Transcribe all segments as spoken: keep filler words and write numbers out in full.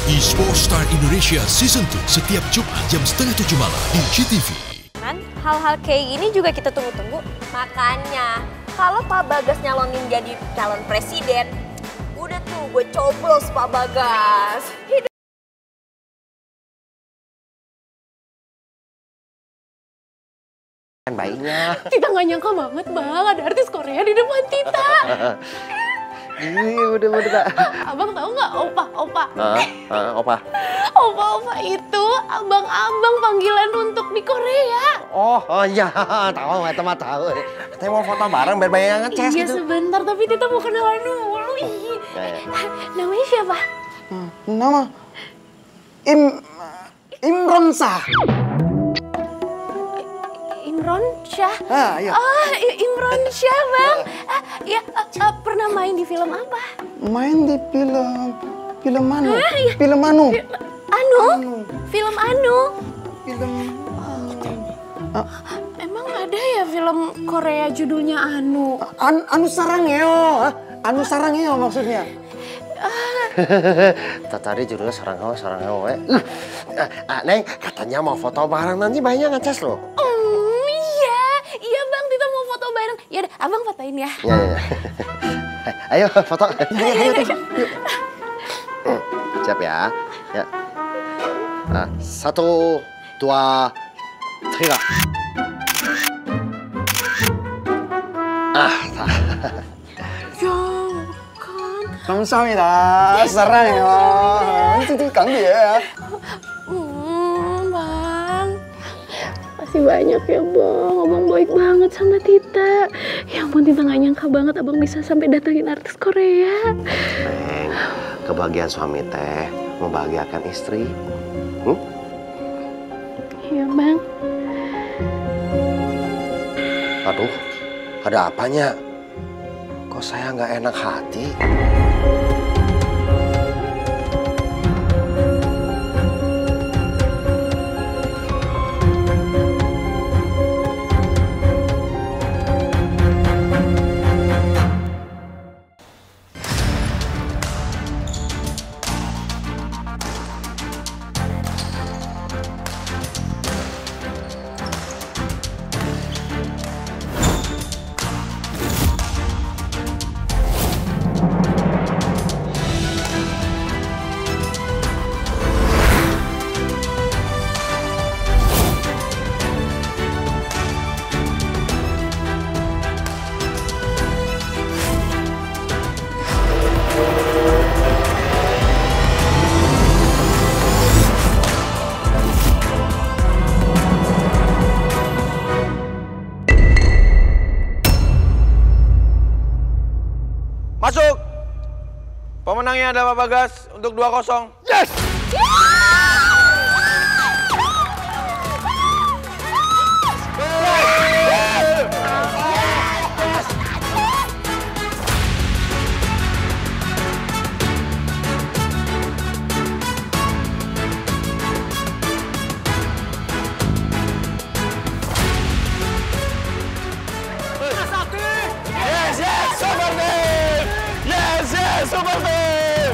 eSports Star Indonesia Season dua setiap Jumat jam setengah tujuh malam di G T V. Kan hal-hal kayak gini juga kita tunggu-tunggu. Makanya kalau Pak Bagas nyalonin jadi calon presiden, udah tuh gue coblos Pak Bagas. Hidup. Baiknya. Tita nggak nyangka banget bang, ada artis Korea di depan Tita. Iya udah udah. Abang tahu nggak opa opa? Ah, ah, opa. Opa opa itu abang-abang panggilan untuk di Korea. Oh oh iya tahu nggak teman tahu. Kita mau foto bareng biar banyak yang ngecas Iya gitu. sebentar tapi Tita mau kenalan dulu. Ya, ya. Namanya siapa? Hmm, nama Im Imron Shah. Imron Syah. Ah, iya. Oh, Imron Syah, Bang. Ah, ya, uh, uh, pernah main di film apa? Main di film film Anu. Ah, iya. Film Anu. Anu? Anu. Film Anu. Film Oh. Emang ada ya film Korea judulnya Anu? An Anu Sarangeo. ah. Anu Sarangeo maksudnya. Tadi judulnya sarang sarang we. Ah, Neng katanya mau foto bareng nanti banyak ngecas loh. Hmm, iya. Iya, Bang, Tita mau foto bareng. Ya udah, Abang fotoin ya. Ya, ya. Ayo foto. Ayo, ayo, ayo. Siap ya. Ya. Nah, satu, dua, tiga. Ah, Ya, kan. 감사합니다. 사랑해요. itu 강비 ya. Hmm, Bang. Makasih banyak ya, Bang. Abang baik banget sama Tita. Ya ampun, Tita gak nyangka banget Abang bisa sampai datangin artis Korea. Neng, kebahagiaan suami teh membahagiakan istri. Hmm? Iya, Bang. Aduh, ada apanya? Kok saya nggak enak hati? Masuk. Pemenangnya adalah Pak Bagas untuk dua kosong. Yes! Yes, yes, Super Team! Yes, yes, Super Team!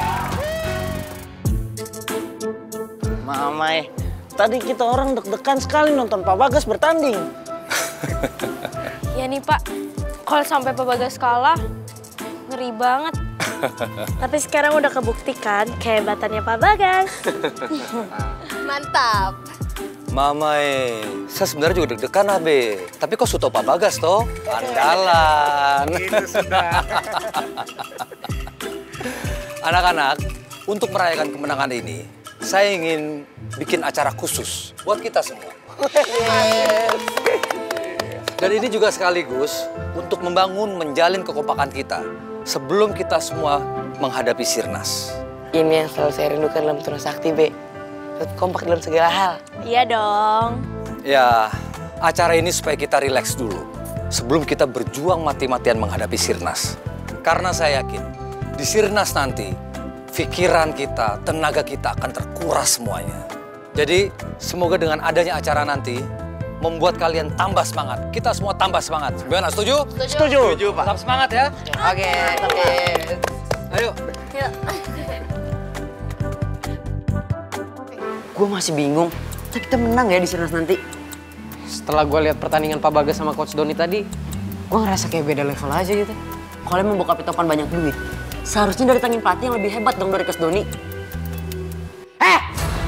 Mamai, tadi kita orang deg-degan sekali nonton Pak Bagas bertanding. Ya nih Pak, kalau sampai Pak Bagas kalah, ngeri banget. Tapi sekarang udah kebuktikan kehebatannya Pak Bagas. Mantap. Mamai, saya sebenarnya juga deg-degan Abe. Tapi kok suto Pak Bagas toh? Andalan. Anak-anak, untuk merayakan kemenangan ini, saya ingin bikin acara khusus buat kita semua. Dan ini juga sekaligus untuk membangun, menjalin kekompakan kita sebelum kita semua menghadapi Sirnas. Ini yang selalu saya rindukan dalam Tuna Sakti, Be. Kompak dalam segala hal. Iya dong. Ya, acara ini supaya kita rileks dulu sebelum kita berjuang mati-matian menghadapi Sirnas. Karena saya yakin di Sirnas nanti pikiran kita, tenaga kita akan terkuras semuanya. Jadi semoga dengan adanya acara nanti membuat kalian tambah semangat. Kita semua tambah semangat. Gimana, setuju? Setuju. Setuju, Pak. Tetap semangat ya. Oke, oke. Ayo. Yuk. Gue masih bingung. Kita menang ya di Sirnas nanti. Setelah gue lihat pertandingan Pak Bagas sama Coach Doni tadi, gue ngerasa kayak beda level aja gitu. Kalau emang bokap Topan banyak duit, seharusnya dari tangan pelatih yang lebih hebat dong dari Coach Doni. Eh!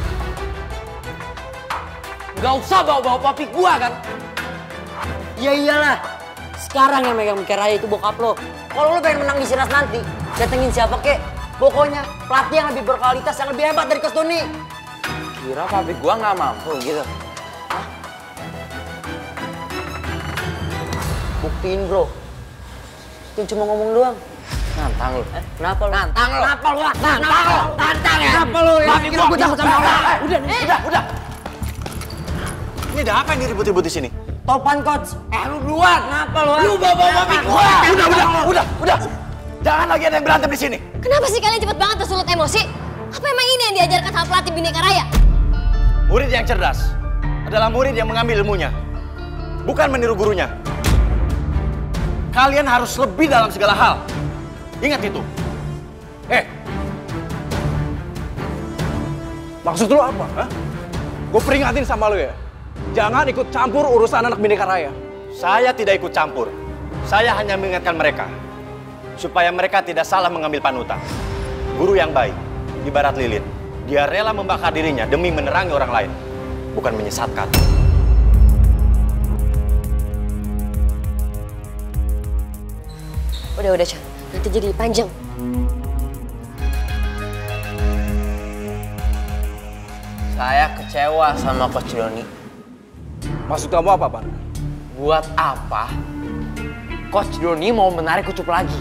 Gak usah bawa-bawa papi gue kan? Ya iyalah. Sekarang yang megang Bintang Raya itu bokap lo. Kalau lo pengen menang di Sirnas nanti, datengin siapa kek. Pokoknya pelatih yang lebih berkualitas, yang lebih hebat dari Coach Doni. Kira papi gua nggak mampu gitu. Hah? Buktiin bro. Itu cuma ngomong doang. Nantang lu. Eh, kenapa lu? Nantang lu. Kenapa lu? Nantang lu. Nantang ya? Kenapa lu ya? Papi gua takut sama lu. Udah, udah, udah. Ini ada apa ini ribut-ribut di sini? Topan coach. Eh lu duluan. Kenapa lu? Lu bawa papi gua. Udah, udah, udah, udah. Jangan lagi ada yang berantem di sini. Kenapa sih kalian cepet banget tersulut emosi? Apa emang ini yang diajarkan sama pelatih Bhinneka Raya? Murid yang cerdas adalah murid yang mengambil ilmunya, bukan meniru gurunya. Kalian harus lebih dalam segala hal. Ingat itu. Eh, maksud lu apa? Gue peringatin sama lu ya. Jangan ikut campur urusan anak Bhinneka Raya. Saya tidak ikut campur. Saya hanya mengingatkan mereka supaya mereka tidak salah mengambil panutan. Guru yang baik, ibarat lilin. Dia rela membakar dirinya demi menerangi orang lain, bukan menyesatkan. Udah, udah, Chan. Nanti jadi panjang. Saya kecewa sama Coach Doni. Maksud kamu apa, Pan? Buat apa Coach Doni mau menarik Kucup lagi?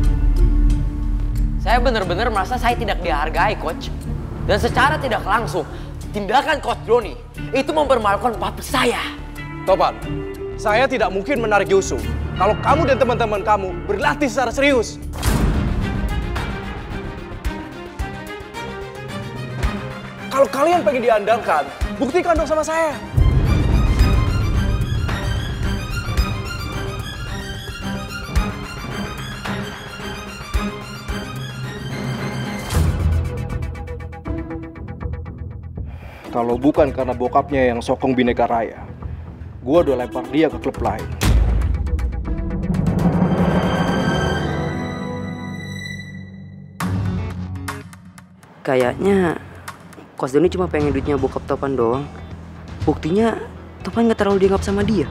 Saya benar-benar merasa saya tidak dihargai, Coach. Dan secara tidak langsung, tindakan Coach Doni itu mempermalukan papi saya. Topan, saya tidak mungkin menarik Yusuf kalau kamu dan teman-teman kamu berlatih secara serius. Kalau kalian pengen diandalkan, buktikan dong sama saya. Kalau bukan karena bokapnya yang sokong Bhinneka Raya, gue udah lempar dia ke klub lain. Kayaknya Coach Doni cuma pengen duitnya bokap Topan doang. Buktinya Topan gak terlalu dianggap sama dia.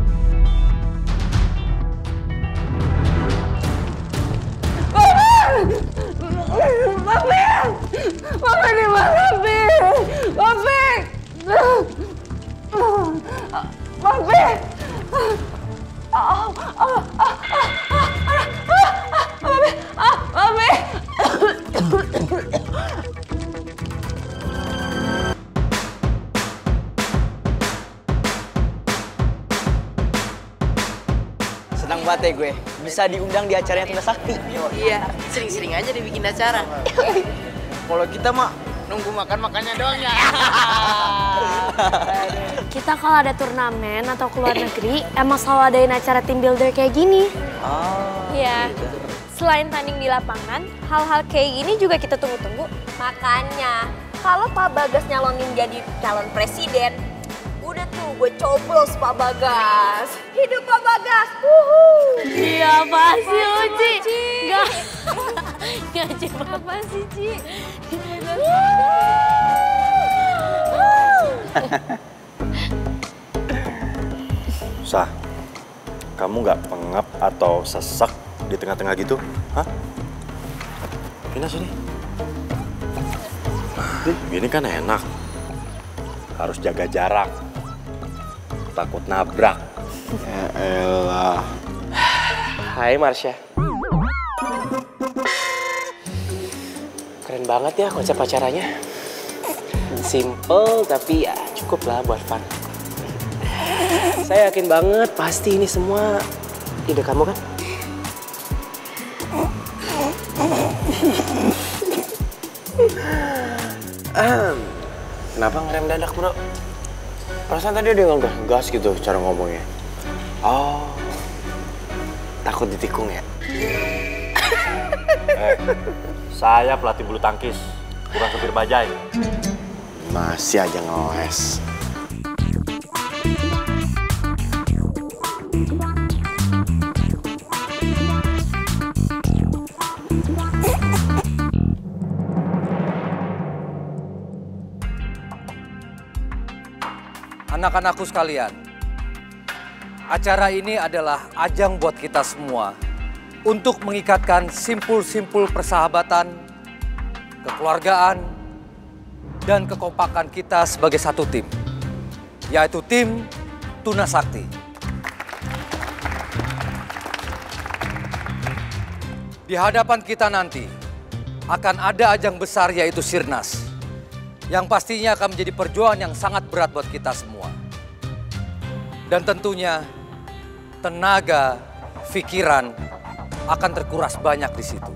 Papi! Papi di mana, Papi? Papi! Papi! Papi! Senang banget ya gue, bisa diundang di acaranya Tuna Sakti. Iya, sering-sering aja dibikin acara. Kalau kita mah nunggu makan-makannya doang ya. Kita kalau ada turnamen atau keluar negeri, emang selalu adain acara team builder kayak gini. Oh. Iya. Selain tanding di lapangan, hal-hal kayak gini juga kita tunggu-tunggu. Makanya, kalau Pak Bagas nyalonin jadi calon presiden, udah tuh gue coblos Pak Bagas. Hidup Pak Bagas. Wuhu. Iya, pasti Uci. Enggak. Gak coba apa sih, Ci? Sah, kamu nggak pengap atau sesek di tengah-tengah gitu? Hah? Pindah sini. Ih, gini kan enak. Harus jaga jarak. Takut nabrak. Ya elah. Hai Marsha. Keren banget ya konsep acaranya. Simple tapi ya cukup lah buat fun. Saya yakin banget pasti ini semua ide kamu kan? Kenapa ngerem dadak, bro? Perasaan tadi dia ngegas gitu cara ngomongnya. Oh, takut ditikung ya? Eh, saya pelatih bulu tangkis, bukan supir bajai. Masih aja ngeles. Anak-anakku sekalian, acara ini adalah ajang buat kita semua untuk mengikatkan simpul-simpul persahabatan, kekeluargaan, dan kekompakan kita sebagai satu tim, yaitu tim Tuna Sakti. Di hadapan kita nanti akan ada ajang besar yaitu Sirnas, yang pastinya akan menjadi perjuangan yang sangat berat buat kita semua. Dan tentunya tenaga, pikiran akan terkuras banyak di situ.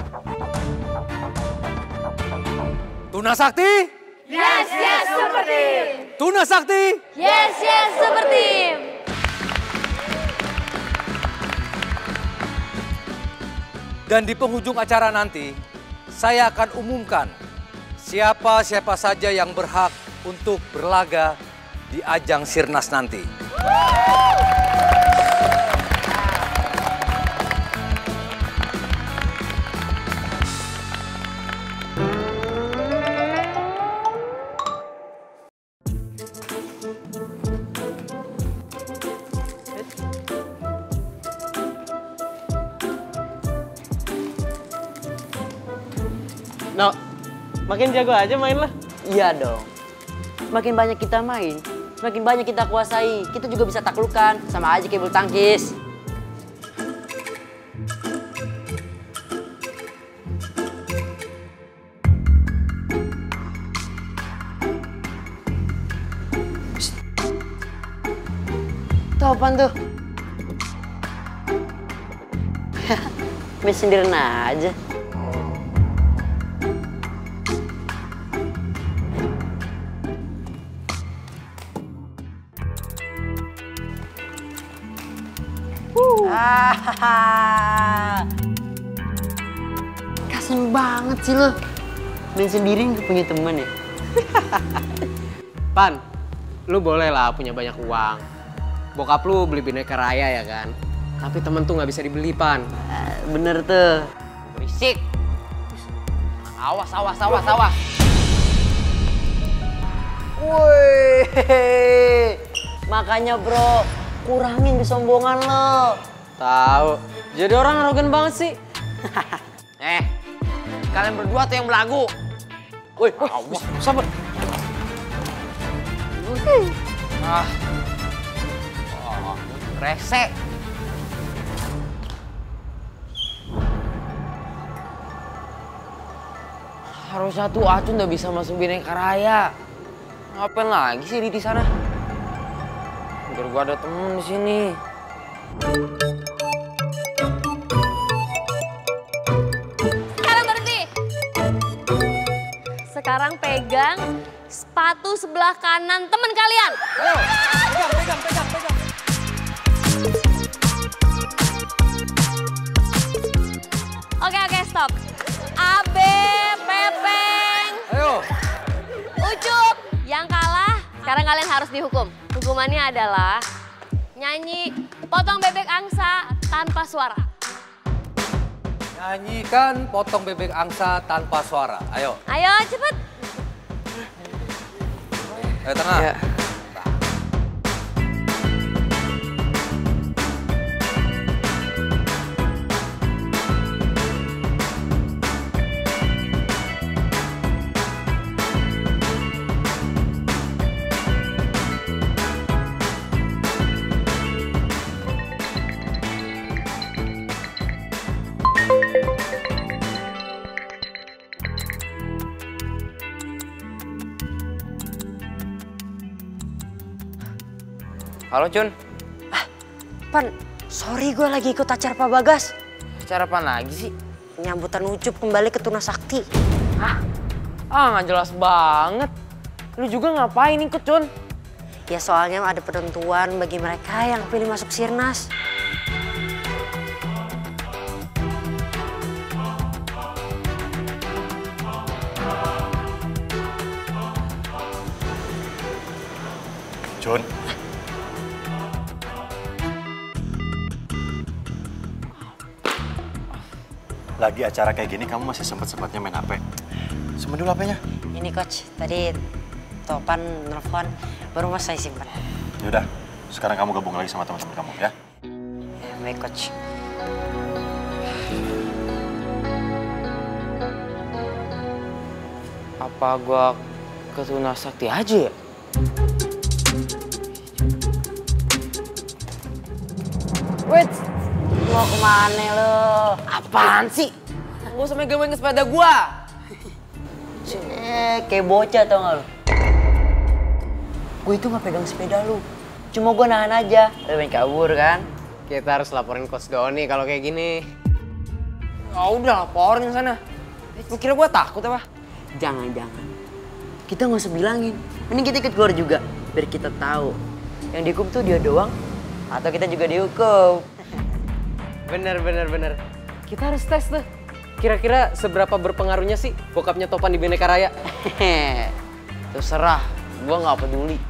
Tuna Sakti? Yes, yes, super team. Tuna Sakti? Yes, yes, super team. Dan di penghujung acara nanti, saya akan umumkan siapa-siapa saja yang berhak untuk berlaga di ajang Sirnas nanti. No, makin jago aja main lah. Iya dong. Semakin banyak kita main, semakin banyak kita kuasai. Kita juga bisa taklukkan, sama aja kayak bulu tangkis. Tahu apaan tuh? Main sendirian aja. Ah, kasian banget sih lo. Main sendiri nggak punya teman ya? Pan, lu boleh lah punya banyak uang. Bokap lu beli bineka raya ya kan? Tapi temen tuh nggak bisa dibeli, Pan. Ah, bener tuh. Berisik. Awas, awas, awas, awas. Woi, makanya bro, kurangin kesombongan lo. Tahu. Jadi orang arogan banget sih. Eh, kalian berdua tuh yang belagu. Woi, awas, sabar. Ah. Oh, resek. Harusnya tuh Acun udah bisa masuk bineka raya. Ngapain lagi sih di sana? Biar gua ada temen di sini. Sekarang berhenti. Sekarang pegang sepatu sebelah kanan teman kalian. Ayo, pegang, pegang, pegang, pegang. Oke, oke, stop. A B, Pepeng. Ayo. Ucup. Yang kalah, sekarang kalian harus dihukum. Hukumannya adalah nyanyi potong bebek angsa tanpa suara. Nyanyikan potong bebek angsa tanpa suara. Ayo. Ayo, cepet. Ayo tengah. Ya. Halo, Cun. Ah, Pan, sorry gue lagi ikut acara Pak Bagas. Acara apa lagi sih? Nyambutan Ucup kembali ke Tuna Sakti. Hah? Ah, nggak jelas banget. Lu juga ngapain ikut, Cun? Ya soalnya ada penentuan bagi mereka yang pilih masuk Sirnas. Jun. Lagi acara kayak gini kamu masih sempet-sempetnya main H P. Simpen dulu H P-nya. Ini coach, tadi Topan nelfon, baru mas saya simpan. Yaudah, sekarang kamu gabung lagi sama teman-teman kamu ya. Ya, baik coach. Apa gua ke Tuna Sakti aja ya? Wait, mau kemana lo? Apaan sih? Gua usah megang-megang sepeda gua. Eh, kayak bocah tau gak lo? Gue itu gak pegang sepeda lu, cuma gue nahan aja. Lu main kabur kan? Kita harus laporin Coach Doni kalau kayak gini. Ya udah laporin sana. Lu kira gue takut apa? Jangan-jangan kita nggak usah bilangin. Mending kita ikut keluar juga, biar kita tahu yang dihukum tuh dia doang atau kita juga dihukum. Bener, bener, bener. Kita harus tes tuh. Kira-kira seberapa berpengaruhnya sih bokapnya Topan di Bhinneka Raya? Terserah, gue nggak peduli.